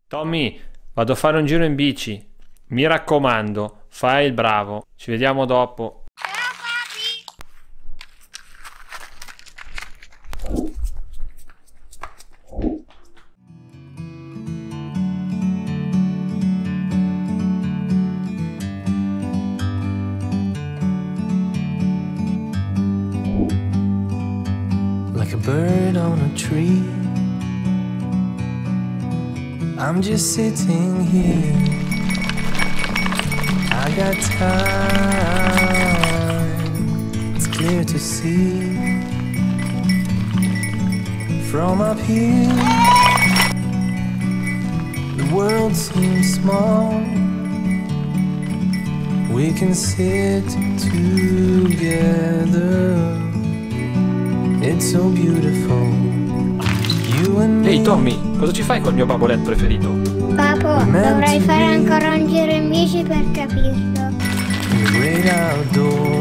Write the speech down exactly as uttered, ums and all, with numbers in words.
Tommy, vado a fare un giro in bici. Mi raccomando, fai il bravo. Ci vediamo dopo. Ciao papi! Like a bird on a tree, I'm just sitting here. I got time, it's clear to see. From up here, the world seems small. We can sit together. It's so beautiful. You and me. Ehi Tommy, cosa ci fai col mio baboletto preferito? Papo, dovrai fare ancora un giro in bici per capirlo. The great outdoors.